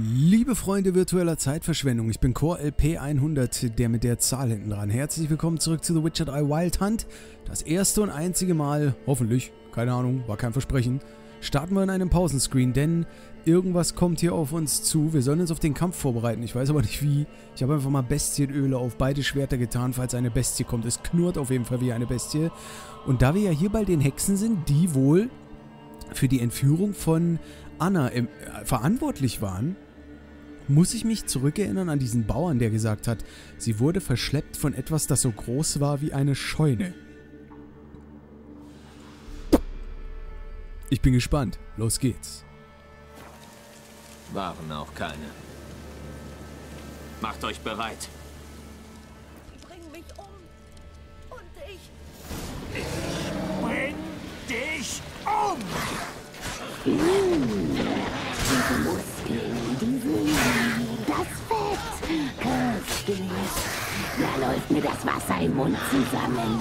Liebe Freunde virtueller Zeitverschwendung, ich bin CoreLP100, der mit der Zahl hinten dran. Herzlich willkommen zurück zu The Witcher 3 Wild Hunt. Das erste und einzige Mal, hoffentlich, keine Ahnung, war kein Versprechen, starten wir in einem Pausenscreen, denn irgendwas kommt hier auf uns zu. Wir sollen uns auf den Kampf vorbereiten, ich weiß aber nicht wie. Ich habe einfach mal Bestienöle auf beide Schwerter getan, falls eine Bestie kommt. Es knurrt auf jeden Fall wie eine Bestie. Und da wir ja hier bei den Hexen sind, die wohl für die Entführung von Anna verantwortlich waren, muss ich mich zurückerinnern an diesen Bauern, der gesagt hat, sie wurde verschleppt von etwas, das so groß war wie eine Scheune. Ich bin gespannt. Los geht's. Waren auch keine. Macht euch bereit. Bring mich um. Und ich... Ich bring dich um! Diese Muskeln, das Fett, köstlich. Da läuft mir das Wasser im Mund zusammen.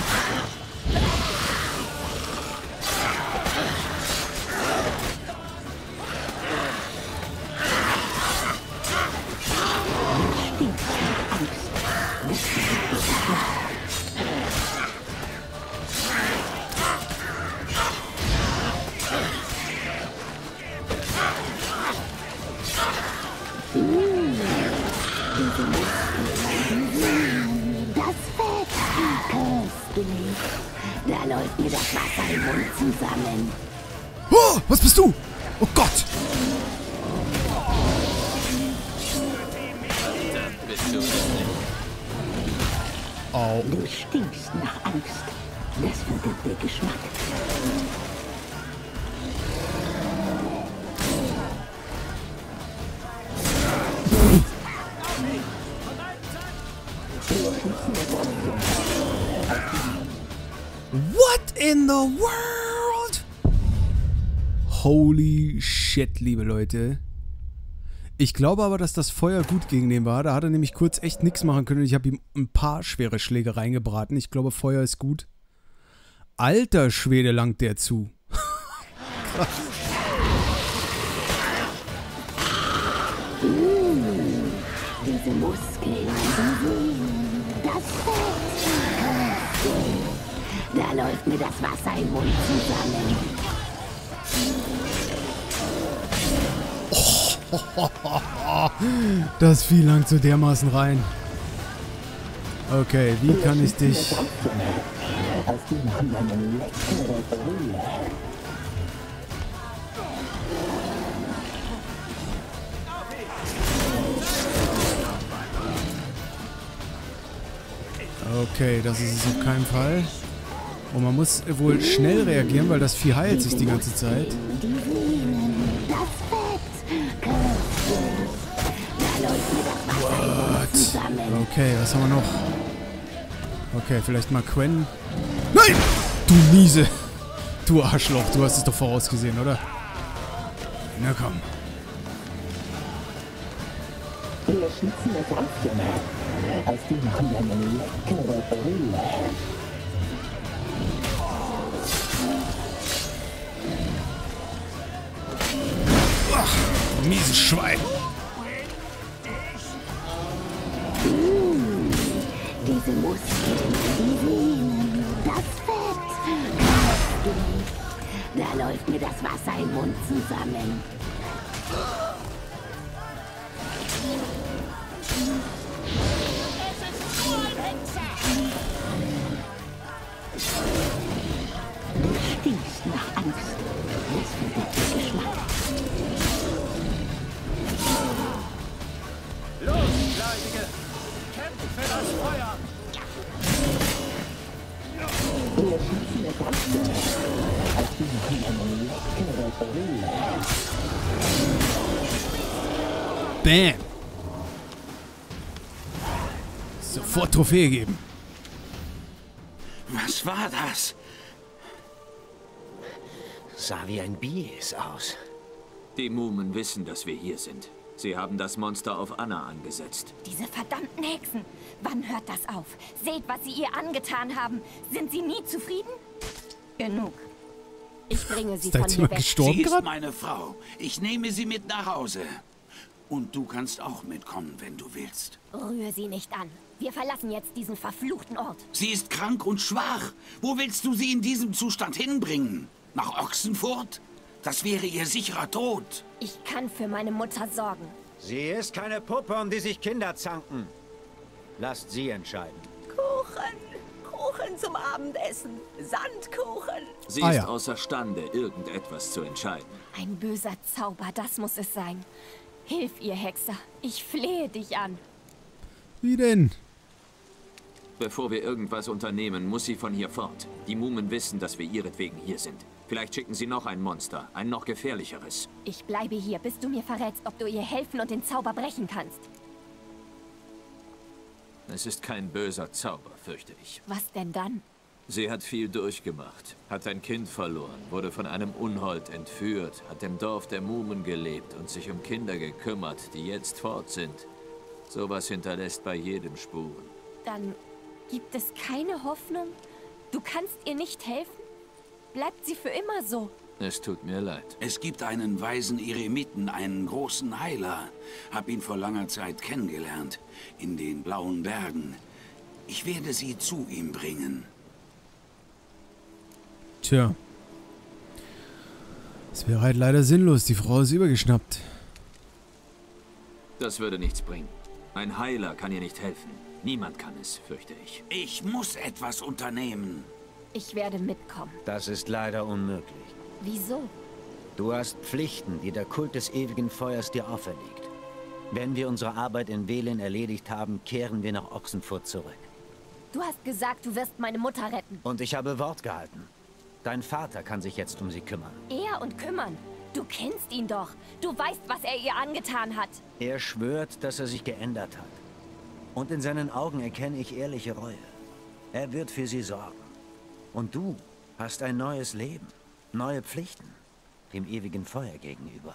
Das Fett, köstlich. Da läuft mir das Wasser im Mund zusammen. Oh, was bist du? Oh Gott! Bist du nicht? Au. Du stinkst nach Angst. Das verdirbt der Geschmack. What in the world? Holy shit, liebe Leute. Ich glaube aber, dass das Feuer gut gegen den war. Da hat er nämlich kurz echt nichts machen können. Ich habe ihm ein paar schwere Schläge reingebraten. Ich glaube, Feuer ist gut. Alter Schwede, langt der zu. Krass. Diese Muskeln, das Fett, da läuft mir das Wasser im Mund zusammen. Das Vieh langt so dermaßen rein. Okay, wie kann ich dich... Aus dem machen wir eine leckere Brühe. Okay, das ist es auf keinen Fall. Und man muss wohl schnell reagieren, weil das Vieh heilt sich die ganze Zeit. What? Okay, was haben wir noch? Okay, vielleicht mal Quen. Nein! Du Miese! Du Arschloch, du hast es doch vorausgesehen, oder? Na komm. Wir schnitzen das Aufstehen. Aus dem machen wir eine leckere Brühe. Ach, mieses Schwein. Diese Muskeln, die Venen, das Fett, köstlich. Da läuft mir das Wasser im Mund zusammen. Du stinkst nach Angst. Das verdirbt der Geschmack. Los, Gleitige! Kämpft für das Feuer! Wir schießen das Aufstehen. Aus dem machen wir eine leckere Brühe. Bam! Sofort Trophäe geben. Was war das? Sah wie ein Bies aus. Die Mumen wissen, dass wir hier sind. Sie haben das Monster auf Anna angesetzt. Diese verdammten Hexen. Wann hört das auf? Seht, was sie ihr angetan haben. Sind sie nie zufrieden? Genug. Ich bringe sie Ist da von jetzt hier jemand weg. gestorben Sie ist gerade? meine Frau. Ich nehme sie mit nach Hause. Und du kannst auch mitkommen, wenn du willst. Rühr sie nicht an. Wir verlassen jetzt diesen verfluchten Ort. Sie ist krank und schwach. Wo willst du sie in diesem Zustand hinbringen? Nach Ochsenfurt? Das wäre ihr sicherer Tod. Ich kann für meine Mutter sorgen. Sie ist keine Puppe, um die sich Kinder zanken. Lasst sie entscheiden. Kuchen zum Abendessen. Sandkuchen. Sie Ah, ist ja. außerstande, irgendetwas zu entscheiden. Ein böser Zauber, das muss es sein. Hilf ihr, Hexer. Ich flehe dich an. Wie denn? Bevor wir irgendwas unternehmen, muss sie von hier fort. Die Mumen wissen, dass wir ihretwegen hier sind. Vielleicht schicken sie noch ein Monster, ein noch gefährlicheres. Ich bleibe hier, bis du mir verrätst, ob du ihr helfen und den Zauber brechen kannst. Es ist kein böser Zauber, fürchte ich. Was denn dann? Sie hat viel durchgemacht, hat ein Kind verloren, wurde von einem Unhold entführt, hat im Dorf der Mumen gelebt und sich um Kinder gekümmert, die jetzt fort sind. Sowas hinterlässt bei jedem Spuren. Dann gibt es keine Hoffnung? Du kannst ihr nicht helfen? Bleibt sie für immer so? Es tut mir leid. Es gibt einen weisen Eremiten, einen großen Heiler. Hab ihn vor langer Zeit kennengelernt. In den Blauen Bergen. Ich werde sie zu ihm bringen. Tja. Es wäre halt leider sinnlos. Die Frau ist übergeschnappt. Das würde nichts bringen. Ein Heiler kann ihr nicht helfen. Niemand kann es, fürchte ich. Ich muss etwas unternehmen. Ich werde mitkommen. Das ist leider unmöglich. Wieso? Du hast Pflichten, die der Kult des ewigen Feuers dir auferlegt. Wenn wir unsere Arbeit in Velen erledigt haben, kehren wir nach Ochsenfurt zurück. Du hast gesagt, du wirst meine Mutter retten. Und ich habe Wort gehalten. Dein Vater kann sich jetzt um sie kümmern. Er und kümmern. Du kennst ihn doch. Du weißt, was er ihr angetan hat. Er schwört, dass er sich geändert hat. Und in seinen Augen erkenne ich ehrliche Reue. Er wird für sie sorgen. Und du hast ein neues Leben, neue Pflichten, dem ewigen Feuer gegenüber.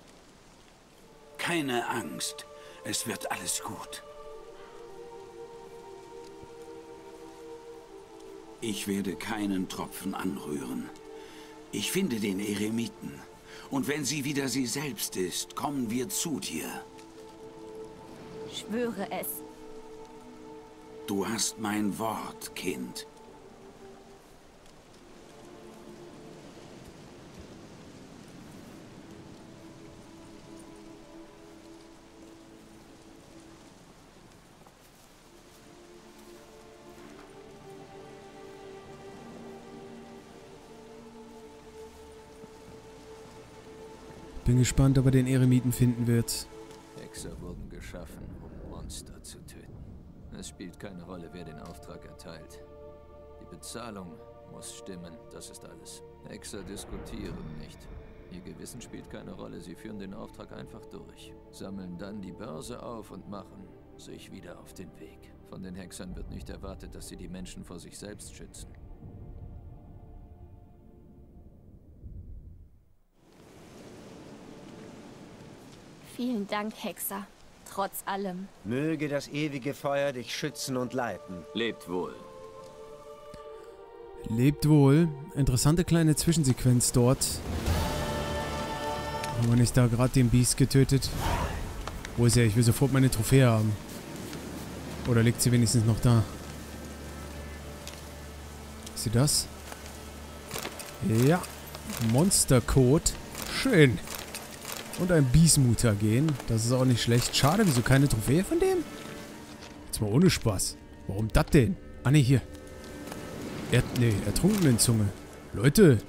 Keine Angst. Es wird alles gut. Ich werde keinen Tropfen anrühren. Ich finde den Eremiten. Und wenn sie wieder sie selbst ist, kommen wir zu dir. Schwöre es. Du hast mein Wort, Kind. Bin gespannt, ob er den Eremiten finden wird. Hexer wurden geschaffen, um Monster zu töten. Es spielt keine Rolle, wer den Auftrag erteilt. Die Bezahlung muss stimmen, das ist alles. Hexer diskutieren nicht. Ihr Gewissen spielt keine Rolle, sie führen den Auftrag einfach durch. Sammeln dann die Börse auf und machen sich wieder auf den Weg. Von den Hexern wird nicht erwartet, dass sie die Menschen vor sich selbst schützen. Vielen Dank, Hexer. Trotz allem. Möge das ewige Feuer dich schützen und leiten. Lebt wohl. Lebt wohl. Interessante kleine Zwischensequenz dort. Haben wir nicht da gerade den Biest getötet? Wo ist er? Ich will sofort meine Trophäe haben. Oder liegt sie wenigstens noch da? Ist sie das? Ja. Monstercode. Schön. Und ein Biesmutagen. Das ist auch nicht schlecht. Schade, wieso keine Trophäe von dem? Jetzt mal ohne Spaß. Warum das denn? Ah, ne, hier. Ertrunkenen Zunge. Leute.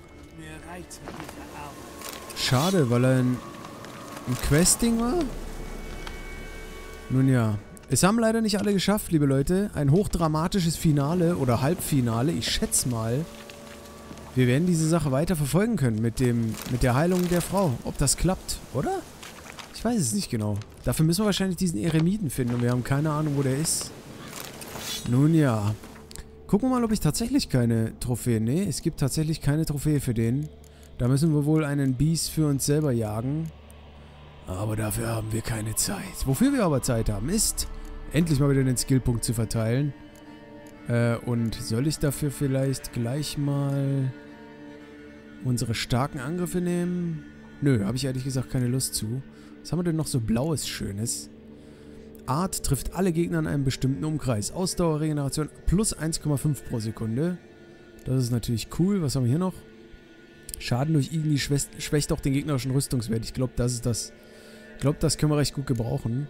Schade, weil er ein Questing war. Nun ja. Es haben leider nicht alle geschafft, liebe Leute. Ein hochdramatisches Finale oder Halbfinale. Ich schätze mal, wir werden diese Sache weiter verfolgen können mit der Heilung der Frau. Ob das klappt, oder? Ich weiß es nicht genau. Dafür müssen wir wahrscheinlich diesen Eremiten finden und wir haben keine Ahnung, wo der ist. Nun ja. Gucken wir mal, ob ich tatsächlich keine Trophäe... Nee, es gibt tatsächlich keine Trophäe für den. Da müssen wir wohl einen Biest für uns selber jagen. Aber dafür haben wir keine Zeit. Wofür wir aber Zeit haben, ist endlich mal wieder den Skillpunkt zu verteilen. Und soll ich dafür vielleicht gleich mal unsere starken Angriffe nehmen? Nö, habe ich ehrlich gesagt keine Lust zu. Was haben wir denn noch so Blaues Schönes? Art trifft alle Gegner in einem bestimmten Umkreis. Ausdauerregeneration plus 1,5 pro Sekunde. Das ist natürlich cool. Was haben wir hier noch? Schaden durch Igni schwächt auch den gegnerischen Rüstungswert. Ich glaube, das ist das. Ich glaube, das können wir recht gut gebrauchen.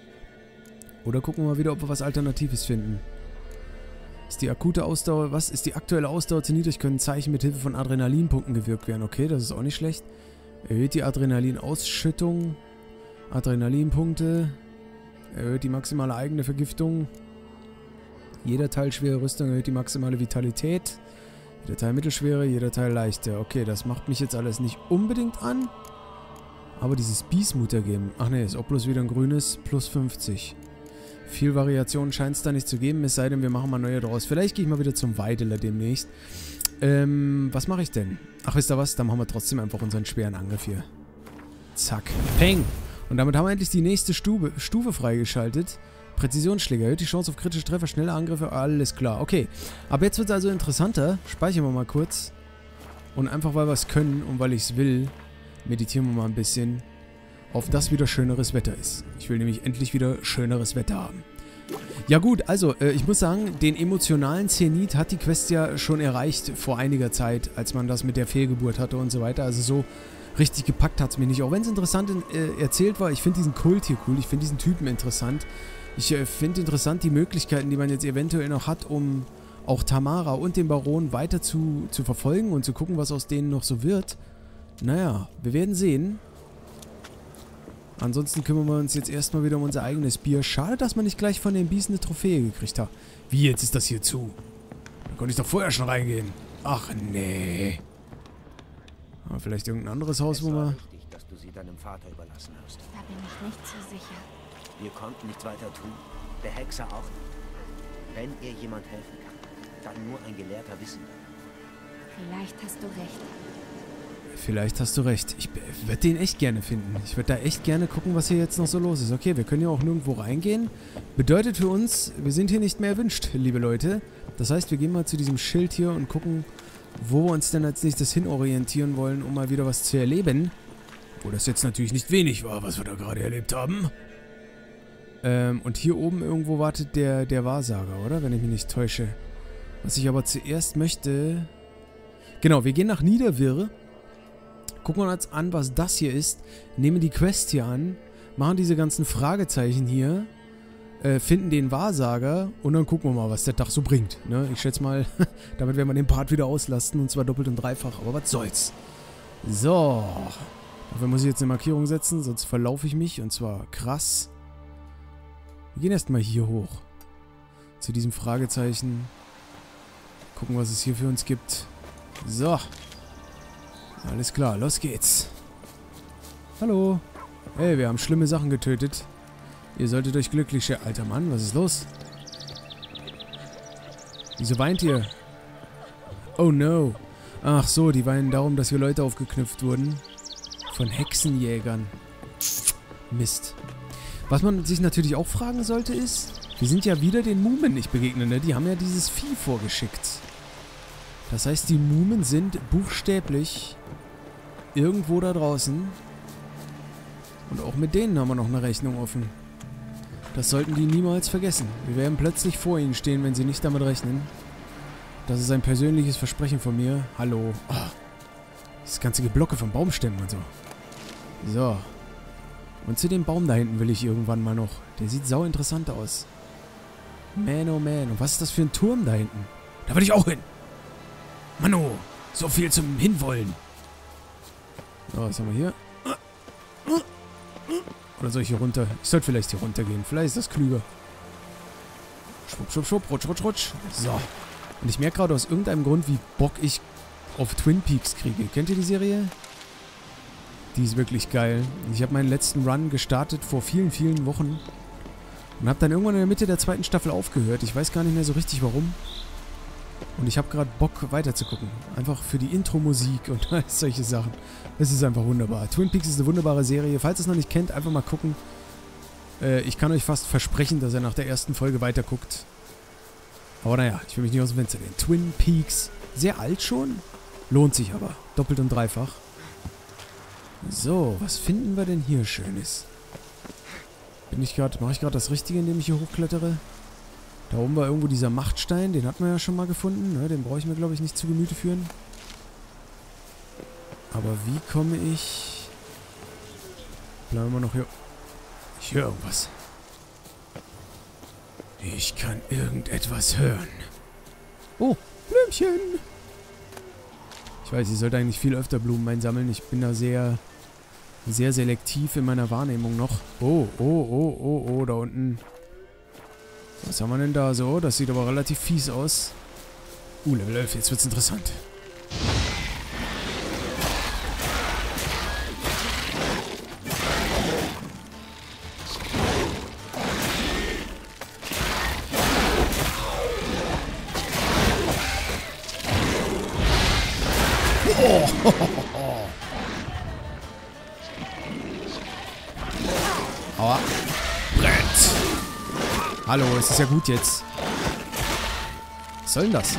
Oder gucken wir mal wieder, ob wir was Alternatives finden. Ist die akute Ausdauer... Was? Ist die aktuelle Ausdauer zu niedrig, können Zeichen mit Hilfe von Adrenalinpunkten gewirkt werden. Okay, das ist auch nicht schlecht. Erhöht die Adrenalinausschüttung. Adrenalinpunkte. Erhöht die maximale eigene Vergiftung. Jeder Teil schwere Rüstung erhöht die maximale Vitalität. Jeder Teil mittelschwere, jeder Teil leichte. Okay, das macht mich jetzt alles nicht unbedingt an. Aber dieses Biesmutter-Geben. Ach ne, ist auch bloß wieder ein grünes. Plus 50. Viel Variation scheint es da nicht zu geben, es sei denn, wir machen mal neue draus. Vielleicht gehe ich mal wieder zum Weideler demnächst. Was mache ich denn? Ach, wisst ihr was? Dann machen wir trotzdem einfach unseren schweren Angriff hier. Zack. Peng. Und damit haben wir endlich die nächste Stufe freigeschaltet. Präzisionsschläge. Erhöht die Chance auf kritische Treffer, schnelle Angriffe. Alles klar. Okay. Aber jetzt wird es also interessanter. Speichern wir mal kurz. Und einfach, weil wir es können und weil ich es will, meditieren wir mal ein bisschen, auf das wieder schöneres Wetter ist. Ich will nämlich endlich wieder schöneres Wetter haben. Ja gut, also ich muss sagen, den emotionalen Zenit hat die Quest ja schon erreicht vor einiger Zeit, als man das mit der Fehlgeburt hatte und so weiter. Also so richtig gepackt hat es mich nicht. Auch wenn es interessant erzählt war, ich finde diesen Kult hier cool, ich finde diesen Typen interessant. Ich finde interessant die Möglichkeiten, die man jetzt eventuell noch hat, um auch Tamara und den Baron weiter zu verfolgen und zu gucken, was aus denen noch so wird. Naja, wir werden sehen. Ansonsten kümmern wir uns jetzt erstmal wieder um unser eigenes Bier. Schade, dass man nicht gleich von den Biesen eine Trophäe gekriegt hat. Wie, jetzt ist das hier zu? Da konnte ich doch vorher schon reingehen. Ach, nee. Aber vielleicht irgendein anderes Haus, wo wir... Richtig, dass du sie deinem Vater überlassen hast. Da bin ich nicht so sicher. Wir konnten nichts weiter tun. Der Hexer auch nicht. Wenn ihr jemand helfen kann, dann nur ein gelehrter Wissender. Vielleicht hast du recht. Vielleicht hast du recht. Ich würde den echt gerne finden. Ich würde da echt gerne gucken, was hier jetzt noch so los ist. Okay, wir können ja auch nirgendwo reingehen. Bedeutet für uns, wir sind hier nicht mehr erwünscht, liebe Leute. Das heißt, wir gehen mal zu diesem Schild hier und gucken, wo wir uns denn als nächstes hinorientieren wollen, um mal wieder was zu erleben. Wo das jetzt natürlich nicht wenig war, was wir da gerade erlebt haben. Und hier oben irgendwo wartet der Wahrsager, oder? Wenn ich mich nicht täusche. Was ich aber zuerst möchte... Genau, wir gehen nach Niederwirr. Gucken wir uns an, was das hier ist. Nehmen die Quest hier an. Machen diese ganzen Fragezeichen hier. Finden den Wahrsager. Und dann gucken wir mal, was der Tag so bringt. Ne? Ich schätze mal, damit werden wir den Part wieder auslasten. Und zwar doppelt und dreifach. Aber was soll's. So. Dafür muss ich jetzt eine Markierung setzen. Sonst verlaufe ich mich. Und zwar krass. Wir gehen erstmal hier hoch. Zu diesem Fragezeichen. Gucken, was es hier für uns gibt. So. Alles klar, los geht's. Hallo. Hey, wir haben schlimme Sachen getötet. Ihr solltet euch glücklich schätzen. Alter Mann, was ist los? Wieso weint ihr? Oh no. Ach so, die weinen darum, dass hier Leute aufgeknüpft wurden. Von Hexenjägern. Mist. Was man sich natürlich auch fragen sollte ist, wir sind ja wieder den Mumen nicht begegnet, ne? Die haben ja dieses Vieh vorgeschickt. Das heißt, die Mumen sind buchstäblich irgendwo da draußen. Und auch mit denen haben wir noch eine Rechnung offen. Das sollten die niemals vergessen. Wir werden plötzlich vor ihnen stehen, wenn sie nicht damit rechnen. Das ist ein persönliches Versprechen von mir. Hallo. Oh, das ganze Geblocke von Baumstämmen und so. So. Und zu dem Baum da hinten will ich irgendwann mal noch. Der sieht sau interessant aus. Man, oh man. Und was ist das für ein Turm da hinten? Da will ich auch hin. Mano, so viel zum Hinwollen. So, was haben wir hier? Oder soll ich hier runter? Ich sollte vielleicht hier runter gehen. Vielleicht ist das klüger. Schwupp, schwupp, schwupp, rutsch, rutsch, rutsch. So. Und ich merke gerade aus irgendeinem Grund, wie Bock ich auf Twin Peaks kriege. Kennt ihr die Serie? Die ist wirklich geil. Ich habe meinen letzten Run gestartet vor vielen, vielen Wochen. Und habe dann irgendwann in der Mitte der zweiten Staffel aufgehört. Ich weiß gar nicht mehr so richtig warum. Und ich habe gerade Bock weiterzugucken. Einfach für die Intro-Musik und solche Sachen. Es ist einfach wunderbar. Twin Peaks ist eine wunderbare Serie. Falls ihr es noch nicht kennt, einfach mal gucken. Ich kann euch fast versprechen, dass ihr nach der ersten Folge weiterguckt. Aber naja, ich will mich nicht aus dem Fenster lehnen. Twin Peaks. Sehr alt schon. Lohnt sich aber. Doppelt und dreifach. So, was finden wir denn hier Schönes? Mache ich gerade das Richtige, indem ich hier hochklettere? Da oben war irgendwo dieser Machtstein, den hatten wir ja schon mal gefunden. Ne? Den brauche ich mir, glaube ich, nicht zu Gemüte führen. Aber wie komme ich... Bleiben wir noch hier... Ich höre irgendwas. Ich kann irgendetwas hören. Oh, Blümchen. Ich weiß, ich sollte eigentlich viel öfter Blumen einsammeln. Ich bin da sehr selektiv in meiner Wahrnehmung noch. Oh, da unten. Was haben wir denn da so? Das sieht aber relativ fies aus. Level 11, jetzt wird's interessant. Aua. Brett. Hallo, es ist ja gut jetzt. Was soll denn das?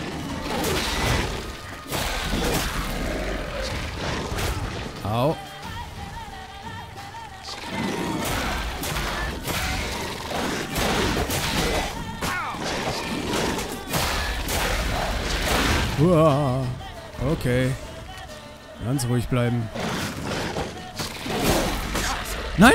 Au. Uah. Okay. Ganz ruhig bleiben. Nein!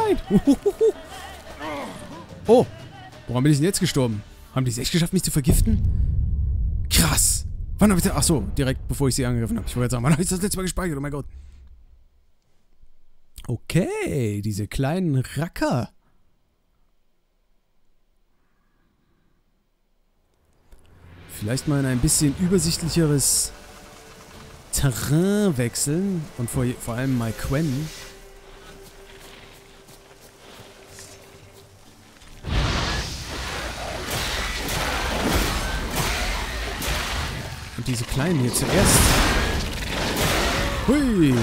Oh! Woran bin ich denn jetzt gestorben? Haben die es echt geschafft, mich zu vergiften? Krass! Wann habe ich das... Achso, direkt bevor ich sie angegriffen habe. Ich wollte jetzt sagen, wann habe ich das letzte Mal gespeichert? Oh mein Gott. Okay, diese kleinen Racker. Vielleicht mal in ein bisschen übersichtlicheres Terrain wechseln. Und vor allem mal Quen. Und diese Kleinen hier zuerst. Hui.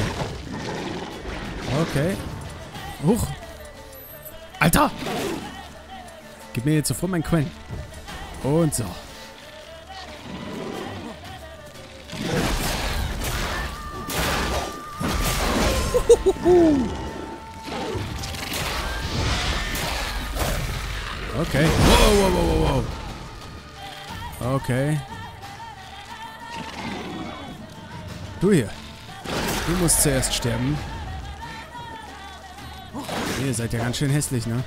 Okay. Huch. Alter! Gib mir jetzt sofort mein Quen. Und so. Okay. Wow. Okay. Du hier. Du musst zuerst sterben. Ihr seid ja ganz schön hässlich, ne?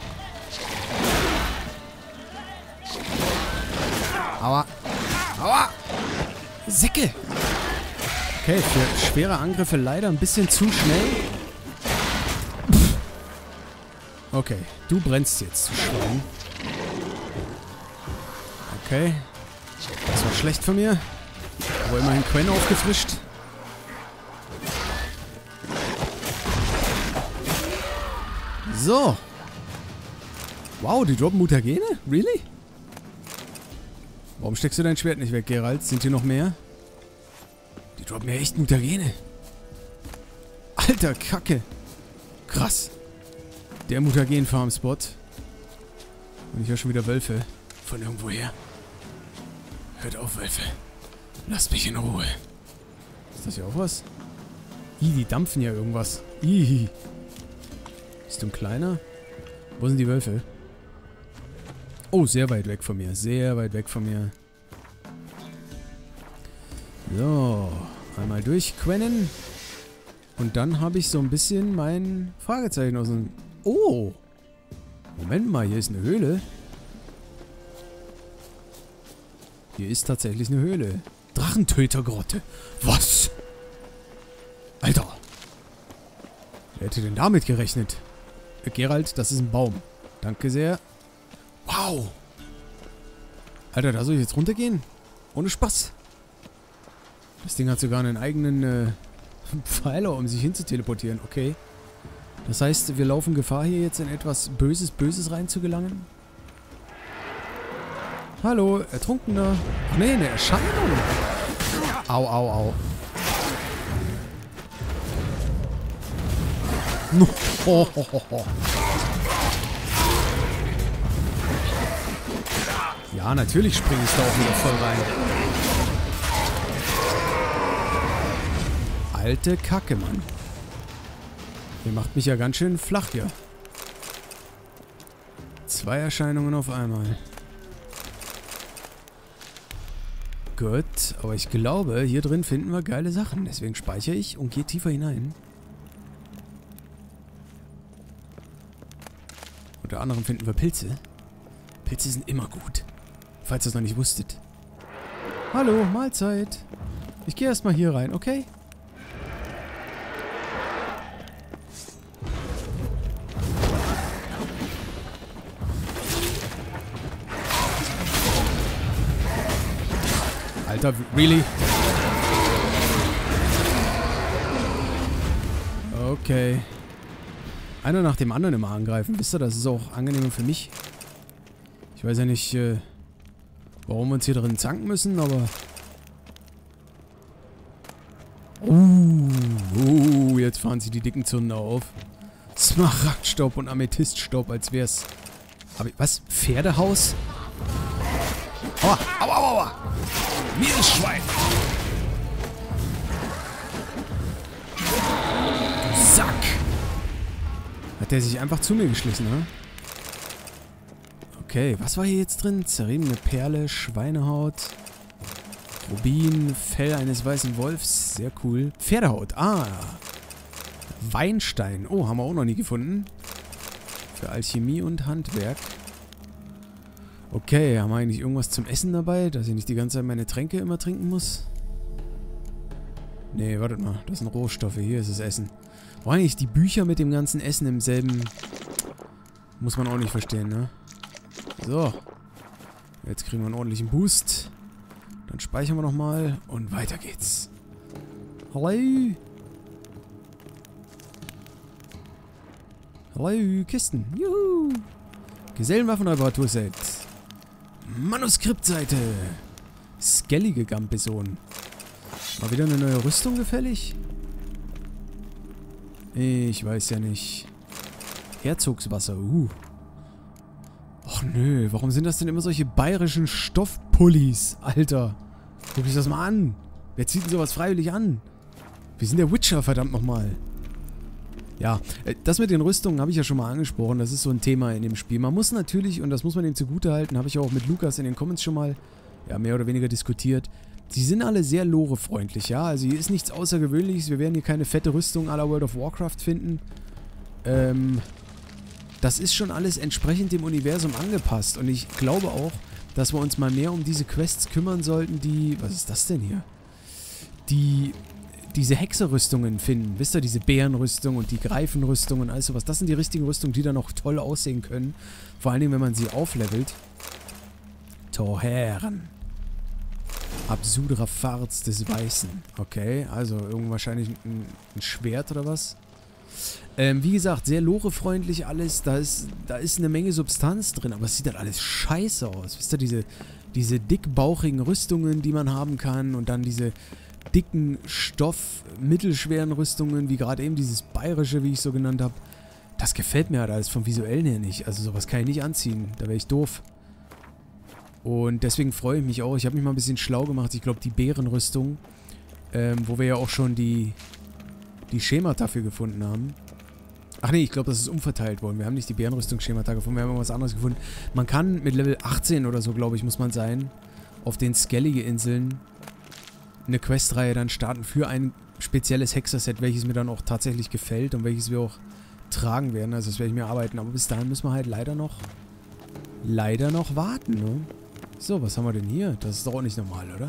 Aua. Aua. Säcke. Okay, für schwere Angriffe leider ein bisschen zu schnell. Okay, du brennst jetzt, du Schwein. Okay. Das war schlecht von mir. Aber immerhin Quen aufgefrischt. So. Wow, die droppen Mutagene? Really? Warum steckst du dein Schwert nicht weg, Geralt? Sind hier noch mehr? Die droppen ja echt Mutagene. Alter, Kacke. Krass. Der Mutagen-Farm-Spot. Und ich höre schon wieder Wölfe. Von irgendwoher. Hört auf, Wölfe. Lasst mich in Ruhe. Ist das hier auch was? Die dampfen ja irgendwas. Bist du ein kleiner? Wo sind die Wölfe? Oh, sehr weit weg von mir. Sehr weit weg von mir. So. Einmal durchquennen. Und dann habe ich so ein bisschen mein Fragezeichen aus dem... Oh! Moment mal, hier ist eine Höhle. Hier ist tatsächlich eine Höhle. Drachentötergrotte. Was? Alter! Wer hätte denn damit gerechnet? Geralt, das ist ein Baum. Danke sehr. Wow! Alter, da soll ich jetzt runtergehen? Ohne Spaß. Das Ding hat sogar einen eigenen Pfeiler, um sich hin zu teleportieren. Okay. Das heißt, wir laufen Gefahr, hier jetzt in etwas Böses reinzugelangen. Hallo, Ertrunkener. Ach nee, eine Erscheinung. Au, au, au. Ja, natürlich springe ich da auch wieder voll rein. Alte Kacke, Mann. Ihr macht mich ja ganz schön flach hier. 2 Erscheinungen auf einmal. Gut, aber ich glaube, hier drin finden wir geile Sachen. Deswegen speichere ich und gehe tiefer hinein. Unter anderem finden wir Pilze. Pilze sind immer gut. Falls ihr es noch nicht wusstet. Hallo, Mahlzeit. Ich gehe erstmal hier rein, okay? Alter, really? Okay. Einer nach dem anderen immer angreifen. Wisst ihr, das ist auch angenehmer für mich. Ich weiß ja nicht, warum wir uns hier drin zanken müssen, aber... jetzt fahren sie die dicken Zunder auf. Smaragdstaub und Amethyststaub, als wär's... Was? Pferdehaus? Aua, aua, aua, aua! Meeresschwein! Sack! Hat der sich einfach zu mir geschlichen, ne? Okay, was war hier jetzt drin? Zerriebene Perle, Schweinehaut, Rubin, Fell eines weißen Wolfs, sehr cool. Pferdehaut, Weinstein, oh, haben wir auch noch nie gefunden. Für Alchemie und Handwerk. Okay, haben wir eigentlich irgendwas zum Essen dabei, dass ich nicht die ganze Zeit meine Tränke immer trinken muss? Nee, wartet mal, das sind Rohstoffe, hier ist das Essen. Wo eigentlich die Bücher mit dem ganzen Essen im selben... Muss man auch nicht verstehen, ne? So. Jetzt kriegen wir einen ordentlichen Boost. Dann speichern wir nochmal und weiter geht's. Hallo. Hallo, Kisten. Juhu. Gesellenwaffenreparaturset. Manuskriptseite. Skellige Gampison. Mal wieder eine neue Rüstung gefällig? Ich weiß ja nicht. Herzogswasser, Och nö, warum sind das denn immer solche bayerischen Stoffpullis? Alter, guck dich das mal an. Wer zieht denn sowas freiwillig an? Wir sind der Witcher, verdammt nochmal. Ja, das mit den Rüstungen habe ich ja schon mal angesprochen. Das ist so ein Thema in dem Spiel. Man muss natürlich, und das muss man ihm zugutehalten, habe ich auch mit Lukas in den Comments schon mal, ja, mehr oder weniger diskutiert. Sie sind alle sehr lorefreundlich, ja. Also hier ist nichts Außergewöhnliches. Wir werden hier keine fette Rüstung à la World of Warcraft finden. Das ist schon alles entsprechend dem Universum angepasst. Und ich glaube auch, dass wir uns mal mehr um diese Quests kümmern sollten, die... Was ist das denn hier? Diese Hexerrüstungen finden. Wisst ihr, diese Bärenrüstung und die Greifenrüstung und alles sowas. Das sind die richtigen Rüstungen, die dann noch toll aussehen können. Vor allen Dingen, wenn man sie auflevelt. Torherren. Absuderer Farz des Weißen. Okay, also irgendwo wahrscheinlich ein Schwert oder was. Wie gesagt, sehr lorefreundlich alles. Da ist eine Menge Substanz drin, aber es sieht halt alles scheiße aus. Wisst ihr, diese dickbauchigen Rüstungen, die man haben kann und dann diese dicken mittelschweren Rüstungen, wie gerade eben dieses bayerische, wie ich so genannt habe. Das gefällt mir halt alles vom Visuellen her nicht. Also sowas kann ich nicht anziehen. Da wäre ich doof. Und deswegen freue ich mich auch. Ich habe mich mal ein bisschen schlau gemacht. Ich glaube, die Bärenrüstung, wo wir ja auch schon die Schemata dafür gefunden haben. Ach nee, ich glaube, das ist umverteilt worden. Wir haben nicht die Bärenrüstung-Schemata gefunden, wir haben irgendwas anderes gefunden. Man kann mit Level 18 oder so, glaube ich, muss man sein, auf den Skellige-Inseln eine Questreihe dann starten für ein spezielles Hexerset, welches mir dann auch tatsächlich gefällt und welches wir auch tragen werden. Also das werde ich mir arbeiten. Aber bis dahin müssen wir halt leider noch warten, ne? So, was haben wir denn hier? Das ist doch auch nicht normal, oder?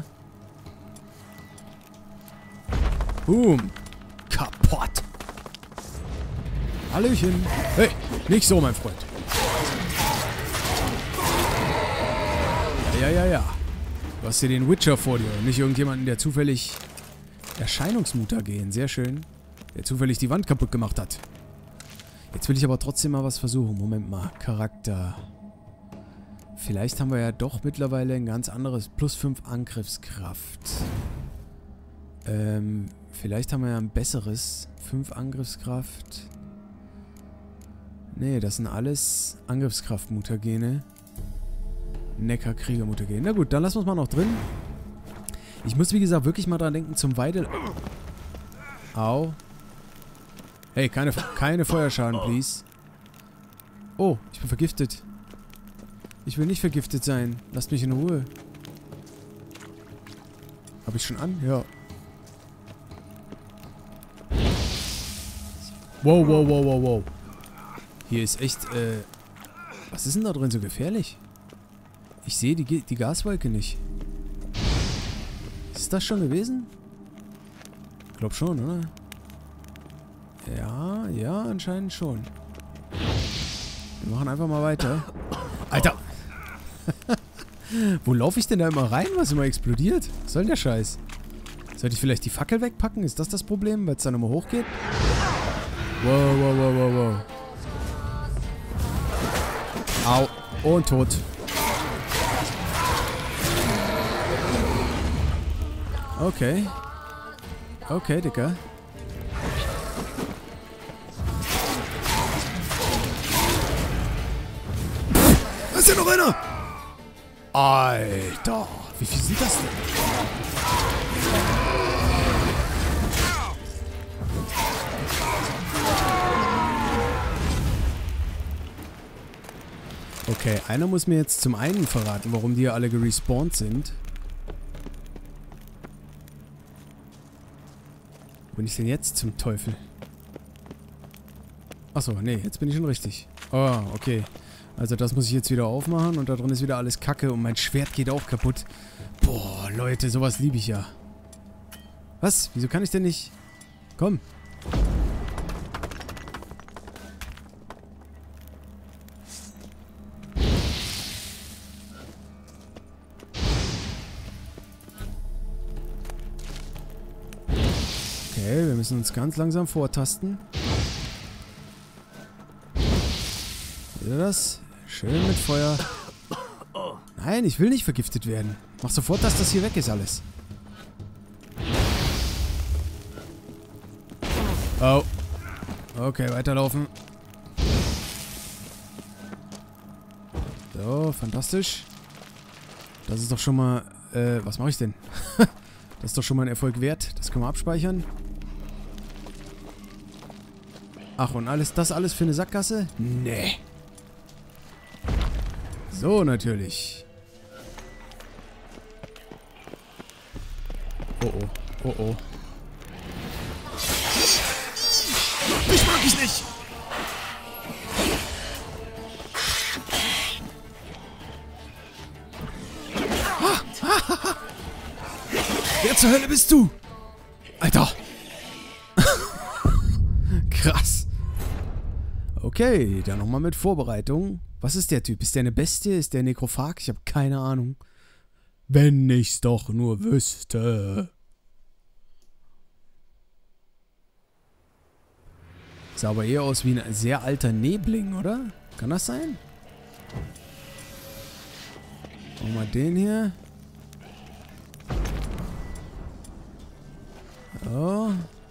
Boom. Kaputt. Hallöchen. Hey, nicht so, mein Freund. Ja. Du hast hier den Witcher vor dir und nicht irgendjemanden, der zufällig Erscheinungsmutagen, sehr schön, der zufällig die Wand kaputt gemacht hat. Jetzt will ich aber trotzdem mal was versuchen. Moment mal, Charakter. Vielleicht haben wir ja doch mittlerweile ein ganz anderes +5 Angriffskraft. Vielleicht haben wir ja ein besseres 5 Angriffskraft. Nee, das sind alles Angriffskraft-Mutagene. Neckar-Krieger-Mutagene. Na gut, dann lassen wir es mal noch drin. Ich muss, wie gesagt, wirklich mal dran denken zum Au. Hey, keine Feuerschaden, please. Oh, ich bin vergiftet. Ich will nicht vergiftet sein. Lasst mich in Ruhe. Habe ich schon an? Ja. Wow, wow, wow, wow, wow. Hier ist echt, was ist denn da drin so gefährlich? Ich sehe die Gaswolke nicht. Ist das schon gewesen? Ich glaube schon, oder? Ja, anscheinend schon. Wir machen einfach mal weiter. Alter! Wo laufe ich denn da immer rein, was immer explodiert? Was soll denn der Scheiß? Sollte ich vielleicht die Fackel wegpacken? Ist das das Problem, weil es dann immer hochgeht? Wow, wow, wow, wow, wow. Au. Und tot. Okay. Okay, Dicker. Da ist ja noch einer! Alter! Wie viel sind das denn? Okay, einer muss mir jetzt zum einen verraten, warum die ja alle gerespawnt sind. Wo bin ich denn jetzt zum Teufel? Achso, nee, jetzt bin ich schon richtig. Oh, okay. Also das muss ich jetzt wieder aufmachen und da drin ist wieder alles Kacke und mein Schwert geht auch kaputt. Boah, Leute, sowas liebe ich ja. Was? Wieso kann ich denn nicht... Komm. Okay, wir müssen uns ganz langsam vortasten. Seht ihr das? Schön mit Feuer. Nein, ich will nicht vergiftet werden. Mach sofort, dass das hier weg ist alles. Oh. Okay, weiterlaufen. So, fantastisch. Das ist doch schon mal... was mache ich denn? Das ist doch schon mal ein Erfolg wert. Das können wir abspeichern. Ach, und das alles für eine Sackgasse? Nee. So, natürlich. Oh, oh. Oh, oh. Ich mag dich nicht! Wer zur Hölle bist du? Alter! Krass. Okay, dann nochmal mit Vorbereitung. Was ist der Typ? Ist der eine Bestie? Ist der ein Nekrophag? Ich habe keine Ahnung. Wenn ich's doch nur wüsste. Sah aber eher aus wie ein sehr alter Nebling, oder? Kann das sein? Machen wir den hier. So.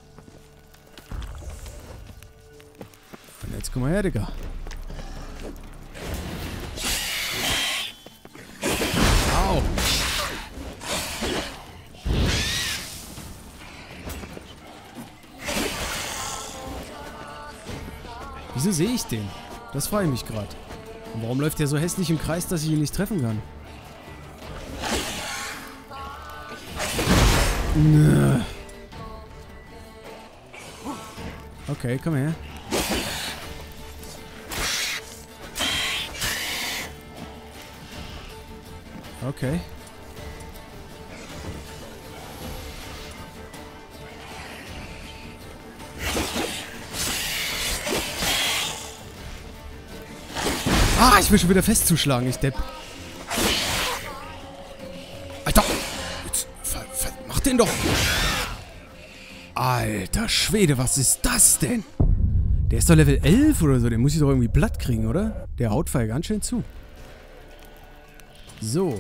Und jetzt komm mal her, Digga. Au. Wieso sehe ich den? Das frage ich mich gerade. Und warum läuft der so hässlich im Kreis, dass ich ihn nicht treffen kann? Okay, komm her. Okay. Ah, ich will schon wieder festzuschlagen, ich Depp. Alter! Jetzt, mach den doch! Alter Schwede, was ist das denn? Der ist doch Level 11 oder so, den muss ich doch irgendwie platt kriegen, oder? Der haut Feuer ganz schön zu. So.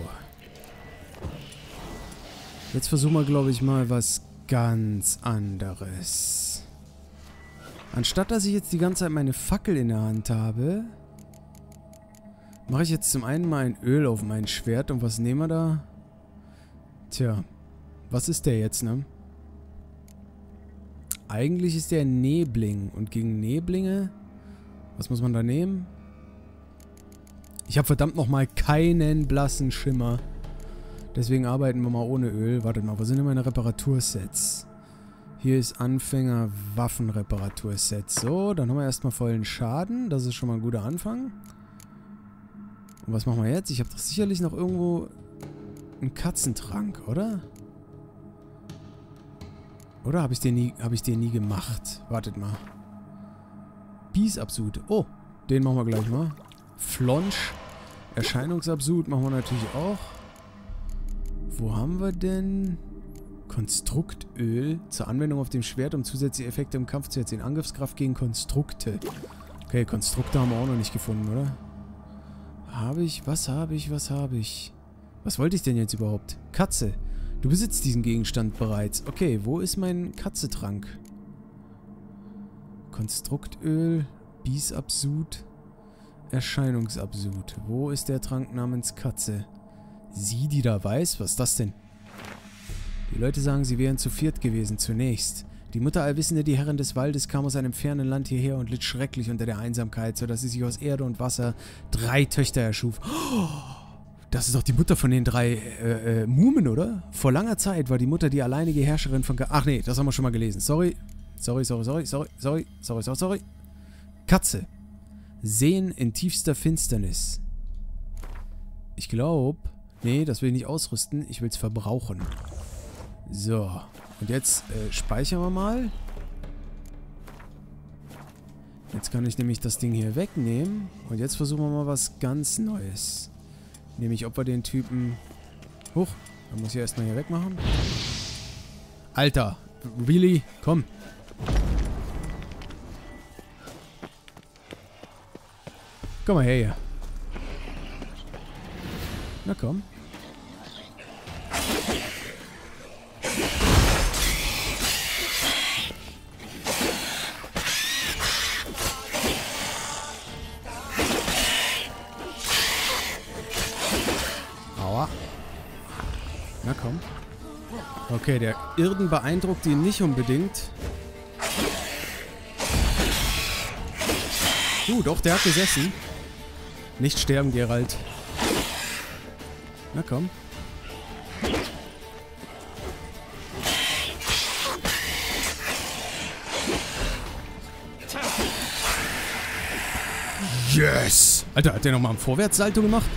Jetzt versuchen wir, glaube ich, mal was ganz anderes. Anstatt, dass ich jetzt die ganze Zeit meine Fackel in der Hand habe, mache ich jetzt zum einen mal ein Öl auf mein Schwert. Und was nehmen wir da? Tja, was ist der jetzt, ne? eigentlich ist der Nebling. Und gegen Neblinge... Was muss man da nehmen? Ich habe verdammt nochmal keinen blassen Schimmer. Deswegen arbeiten wir mal ohne Öl. Wartet mal, wo sind denn meine Reparatursets? Hier ist Anfänger Waffenreparaturset. So, dann haben wir erstmal vollen Schaden. Das ist schon mal ein guter Anfang. Und was machen wir jetzt? Ich habe doch sicherlich noch irgendwo einen Katzentrank, oder? Oder habe ich den nie gemacht? Wartet mal. Biesabsud. Oh, den machen wir gleich mal. Flonsch. Erscheinungsabsud machen wir natürlich auch. Wo haben wir denn? Konstruktöl zur Anwendung auf dem Schwert, um zusätzliche Effekte im Kampf zu erzielen. Angriffskraft gegen Konstrukte. Okay, Konstrukte haben wir auch noch nicht gefunden, oder? Was habe ich? Was wollte ich denn jetzt überhaupt? Katze. Du besitzt diesen Gegenstand bereits. Okay, wo ist mein Katzetrank? Konstruktöl, Biesabsud, Erscheinungsabsud. Wo ist der Trank namens Katze? Sie, die da weiß? Was ist das denn? Die Leute sagen, sie wären zu viert gewesen, zunächst. Die Mutter Allwissende, die Herrin des Waldes, kam aus einem fernen Land hierher und litt schrecklich unter der Einsamkeit, sodass sie sich aus Erde und Wasser 3 Töchter erschuf. Oh, das ist doch die Mutter von den 3 Mumen, oder? Vor langer Zeit war die Mutter die alleinige Herrscherin von... Ach nee, das haben wir schon mal gelesen. Sorry. Katze. Sehen in tiefster Finsternis. Ich glaube... Nee, das will ich nicht ausrüsten. Ich will es verbrauchen. So. Und jetzt speichern wir mal. Jetzt kann ich nämlich das Ding hier wegnehmen. Und jetzt versuchen wir mal was ganz Neues. Nämlich, ob wir den Typen... Huch, dann muss ich erstmal hier wegmachen. Alter, really? Komm. Komm mal her hier. Na komm. Aua. Na komm. Okay, der Irden beeindruckt ihn nicht unbedingt. Doch, der hat gesessen. Nicht sterben, Geralt. Na komm. Yes! Alter, hat der nochmal einen Vorwärtssalto gemacht?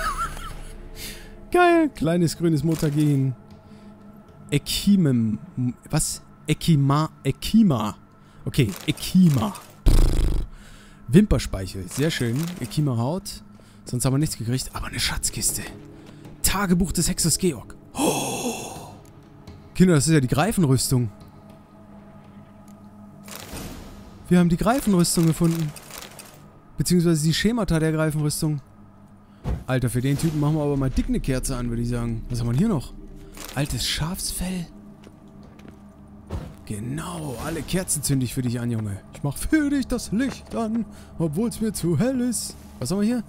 Geil. Kleines grünes Mutagen. Ekimem. Was? Ekima. Okay, Ekima. Wimperspeichel. Sehr schön. Ekima Haut. Sonst haben wir nichts gekriegt. Aber eine Schatzkiste. Tagebuch des Hexers Georg. Oh. Kinder, das ist ja die Greifenrüstung. Wir haben die Greifenrüstung gefunden. Beziehungsweise die Schemata der Greifenrüstung. Alter, für den Typen machen wir aber mal dick eine Kerze an, würde ich sagen. Was haben wir hier noch? Altes Schafsfell. Genau, alle Kerzen zünde ich für dich an, Junge. Ich mach für dich das Licht an, obwohl es mir zu hell ist. Was haben wir hier?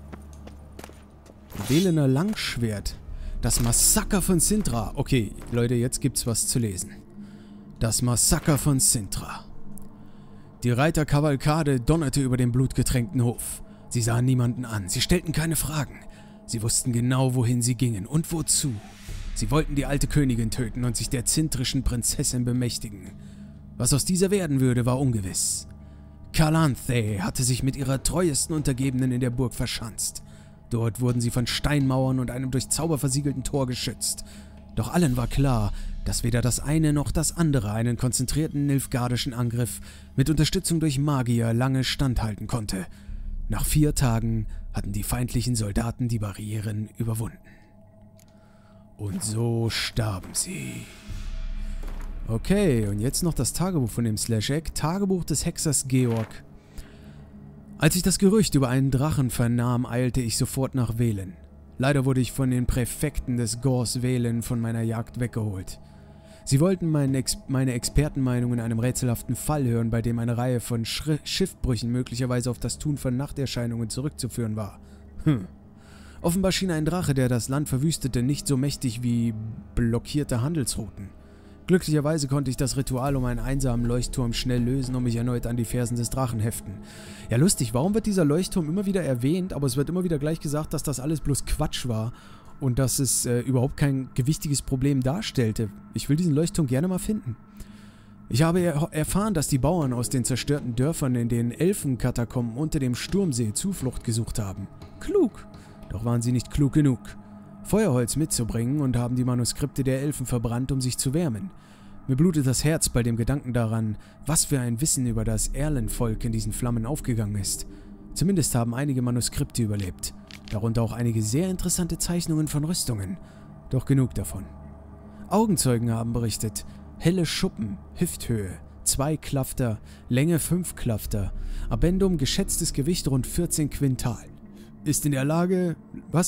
Wählener Langschwert. Das Massaker von Cintra. Okay, Leute, jetzt gibt's was zu lesen. Das Massaker von Cintra. Die Reiterkavalkade donnerte über den blutgetränkten Hof. Sie sahen niemanden an. Sie stellten keine Fragen. Sie wussten genau, wohin sie gingen und wozu. Sie wollten die alte Königin töten und sich der zintrischen Prinzessin bemächtigen. Was aus dieser werden würde, war ungewiss. Calanthe hatte sich mit ihrer treuesten Untergebenen in der Burg verschanzt. Dort wurden sie von Steinmauern und einem durch Zauber versiegelten Tor geschützt. Doch allen war klar, dass weder das eine noch das andere einen konzentrierten nilfgaardischen Angriff mit Unterstützung durch Magier lange standhalten konnte. Nach 4 Tagen hatten die feindlichen Soldaten die Barrieren überwunden. Und so starben sie. Okay, und jetzt noch das Tagebuch von dem Slashek. Tagebuch des Hexers Georg. Als ich das Gerücht über einen Drachen vernahm, eilte ich sofort nach Velen. Leider wurde ich von den Präfekten des Gors Velen von meiner Jagd weggeholt. Sie wollten meine Expertenmeinung in einem rätselhaften Fall hören, bei dem eine Reihe von Schiffbrüchen möglicherweise auf das Tun von Nachterscheinungen zurückzuführen war. Offenbar schien ein Drache, der das Land verwüstete, nicht so mächtig wie blockierte Handelsrouten. Glücklicherweise konnte ich das Ritual um einen einsamen Leuchtturm schnell lösen und mich erneut an die Fersen des Drachen heften. Ja, lustig, warum wird dieser Leuchtturm immer wieder erwähnt, aber es wird immer wieder gleich gesagt, dass das alles bloß Quatsch war und dass es überhaupt kein gewichtiges Problem darstellte. Ich will diesen Leuchtturm gerne mal finden. Ich habe erfahren, dass die Bauern aus den zerstörten Dörfern in den Elfenkatakomben unter dem Sturmsee Zuflucht gesucht haben. Klug. Doch waren sie nicht klug genug, Feuerholz mitzubringen und haben die Manuskripte der Elfen verbrannt, um sich zu wärmen. Mir blutet das Herz bei dem Gedanken daran, was für ein Wissen über das Erlenvolk in diesen Flammen aufgegangen ist. Zumindest haben einige Manuskripte überlebt, darunter auch einige sehr interessante Zeichnungen von Rüstungen. Doch genug davon. Augenzeugen haben berichtet, helle Schuppen, Hüfthöhe, 2 Klafter, Länge 5 Klafter, Abendum geschätztes Gewicht rund 14 Quintal. Ist in der Lage,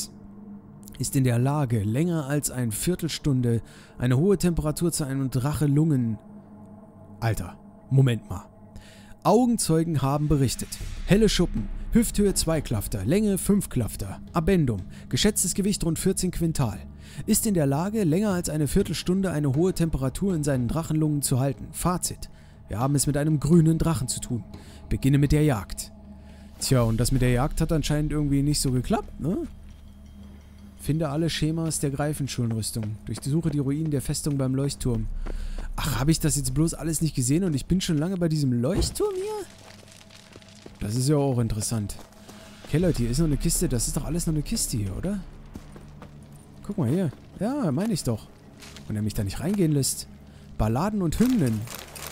länger als eine Viertelstunde, eine hohe Temperatur zu einem Drache-Lungen... Alter, Moment mal. Augenzeugen haben berichtet, helle Schuppen, Hüfthöhe 2 Klafter, Länge 5 Klafter, Abendum, geschätztes Gewicht rund 14 Quintal. Ist in der Lage, länger als eine Viertelstunde eine hohe Temperatur in seinen Drachenlungen zu halten. Fazit. Wir haben es mit einem grünen Drachen zu tun. Beginne mit der Jagd. Tja, und das mit der Jagd hat anscheinend irgendwie nicht so geklappt, ne? Finde alle Schemas der Greifenschulenrüstung. Durchsuche die Ruinen der Festung beim Leuchtturm. Ach, habe ich das jetzt bloß alles nicht gesehen und ich bin schon lange bei diesem Leuchtturm hier? Das ist ja auch interessant. Okay, Leute, hier ist noch eine Kiste. Das ist doch alles noch eine Kiste hier, oder? Guck mal hier. Ja, meine ich doch. Und er mich da nicht reingehen lässt. Balladen und Hymnen.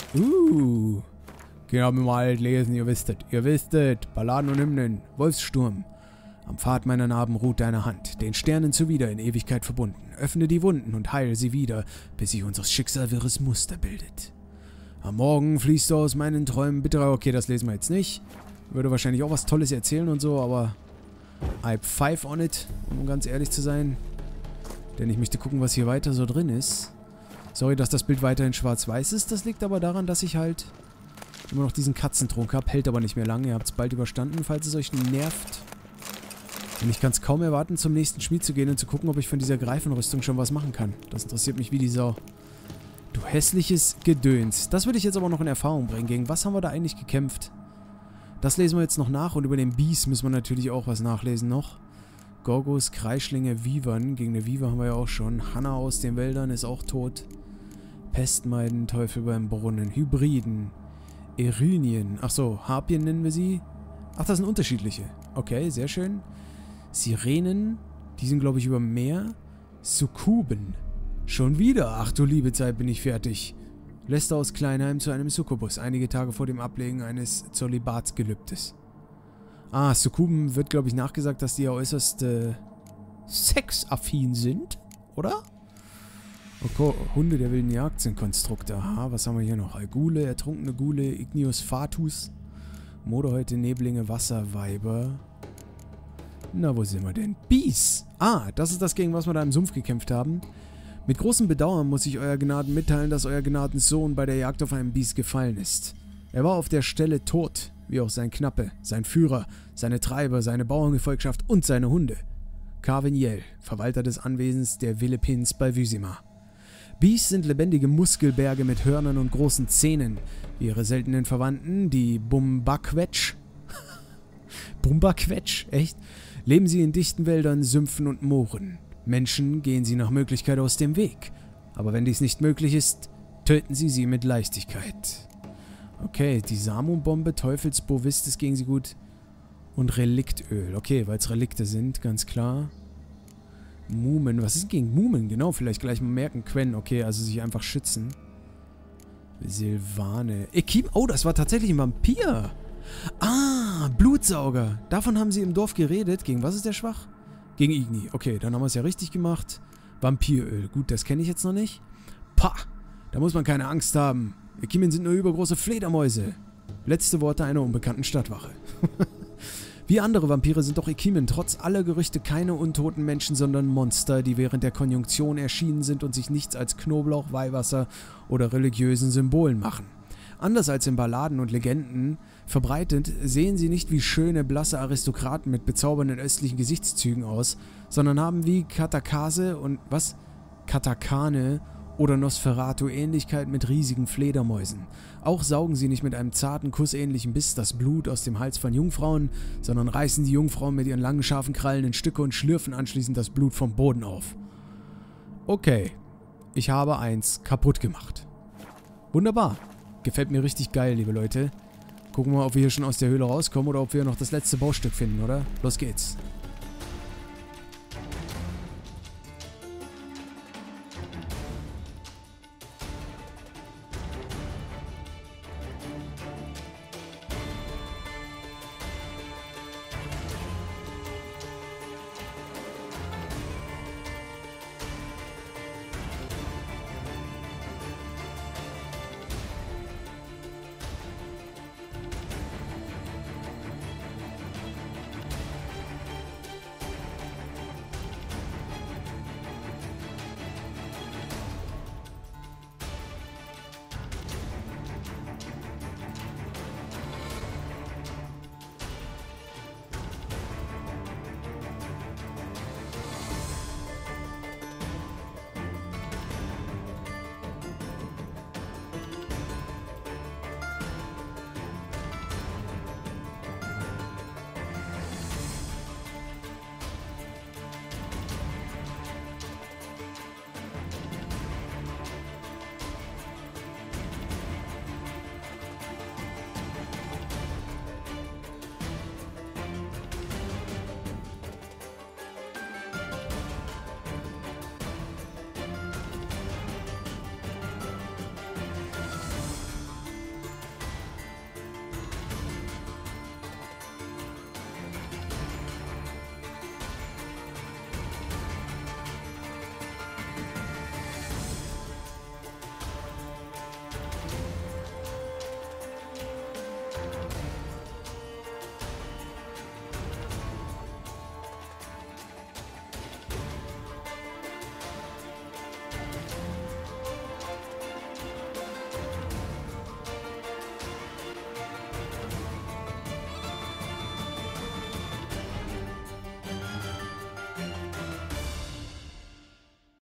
Genau, mal lesen, ihr wisstet. Ihr wisstet. Balladen und Hymnen. Wolfssturm. Am Pfad meiner Narben ruht deine Hand, den Sternen zuwider in Ewigkeit verbunden. Öffne die Wunden und heile sie wieder, bis sich unseres Schicksal wirres Muster bildet. Am Morgen fließt du aus meinen Träumen bitterer... Okay, das lesen wir jetzt nicht. Würde wahrscheinlich auch was Tolles erzählen und so, aber... I five on it, um ganz ehrlich zu sein. Denn ich möchte gucken, was hier weiter so drin ist. Sorry, dass das Bild weiterhin schwarz-weiß ist. Das liegt aber daran, dass ich halt immer noch diesen Katzentrunk habe. Hält aber nicht mehr lange. Ihr habt es bald überstanden, falls es euch nervt. Und ich kann es kaum erwarten, zum nächsten Schmied zu gehen und zu gucken, ob ich von dieser Greifenrüstung schon was machen kann. Das interessiert mich wie die Sau. Du hässliches Gedöns. Das würde ich jetzt aber noch in Erfahrung bringen. Gegen was haben wir da eigentlich gekämpft? Das lesen wir jetzt noch nach. Und über den Bies müssen wir natürlich auch was nachlesen noch. Gorgos, Kreischlinge, Vivern. Gegen eine Viver haben wir ja auch schon. Hanna aus den Wäldern ist auch tot. Pestmeiden, Teufel beim Brunnen. Hybriden. Erinien. Achso, Harpien nennen wir sie. Ach, das sind unterschiedliche. Okay, sehr schön. Sirenen. Die sind, glaube ich, über Meer. Sukkuben. Schon wieder. Ach du liebe Zeit, bin ich fertig. Lester aus Kleinheim zu einem Succubus. Einige Tage vor dem Ablegen eines Zölibatsgelübdes. Ah, Sukkuben wird, glaube ich, nachgesagt, dass die ja äußerst sexaffin sind, oder? Okay, Hunde der wilden Jagd sind Konstrukte. Aha, was haben wir hier noch? Algule, ertrunkene Gule, Ignius Fatus, Modehäute, Neblinge, Wasserweiber. Na, wo sind wir denn? Bies! Ah, das ist das, gegen was wir da im Sumpf gekämpft haben. Mit großem Bedauern muss ich Euer Gnaden mitteilen, dass Euer Gnadens Sohn bei der Jagd auf einen Bies gefallen ist. Er war auf der Stelle tot, wie auch sein Knappe, sein Führer, seine Treiber, seine Bauerngefolgschaft und seine Hunde. Carviniel, Verwalter des Anwesens der Villepins bei Vysima. Bies sind lebendige Muskelberge mit Hörnern und großen Zähnen, wie ihre seltenen Verwandten, die Bumbaquetsch. Bumbaquetsch, echt? Leben sie in dichten Wäldern, Sümpfen und Mooren. Menschen gehen sie nach Möglichkeit aus dem Weg. Aber wenn dies nicht möglich ist, töten sie mit Leichtigkeit. Okay, die Samu-Bombe, Teufelsbovis ist gegen sie gut. Und Reliktöl. Okay, weil es Relikte sind, ganz klar. Mumen. Was ist denn gegen Mumen? Genau, vielleicht gleich mal merken. Quen, okay, also sich einfach schützen. Silvane. Ekim. Oh, das war tatsächlich ein Vampir. Ah, Blutsauger. Davon haben sie im Dorf geredet. Gegen was ist der schwach? Gegen Igni. Okay, dann haben wir es ja richtig gemacht. Vampiröl. Gut, das kenne ich jetzt noch nicht. Pah, da muss man keine Angst haben. Ekimen sind nur übergroße Fledermäuse. Letzte Worte einer unbekannten Stadtwache. Wie andere Vampire sind doch Ekimen trotz aller Gerüchte keine untoten Menschen, sondern Monster, die während der Konjunktion erschienen sind und sich nichts als Knoblauch, Weihwasser oder religiösen Symbolen machen. Anders als in Balladen und Legenden verbreitet, sehen sie nicht wie schöne, blasse Aristokraten mit bezaubernden östlichen Gesichtszügen aus, sondern haben wie Katakane oder Nosferatu-Ähnlichkeit mit riesigen Fledermäusen. Auch saugen sie nicht mit einem zarten, kussähnlichen Biss das Blut aus dem Hals von Jungfrauen, sondern reißen die Jungfrauen mit ihren langen, scharfen Krallen in Stücke und schlürfen anschließend das Blut vom Boden auf. Okay, ich habe eins kaputt gemacht. Wunderbar. Gefällt mir richtig geil, liebe Leute. Gucken wir mal, ob wir hier schon aus der Höhle rauskommen oder ob wir noch das letzte Baustück finden, oder? Los geht's.